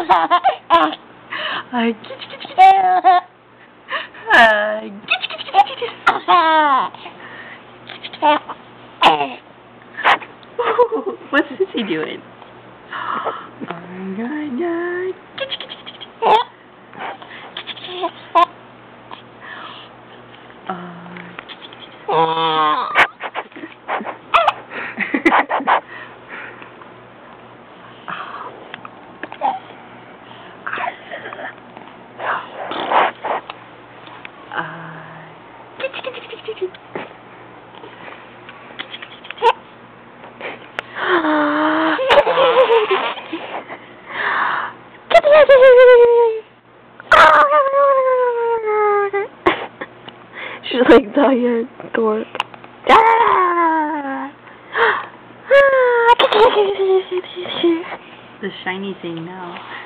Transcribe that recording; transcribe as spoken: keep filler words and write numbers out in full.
Uh, kitty, kitty, kitty. Uh, kitty, kitty, kitty, kitty. What's Sissy doing? Oh my god, kitty, kitty, kitty, kitty. Uh, kitty, kitty, kitty. She's like Diane Dork. The shiny thing now.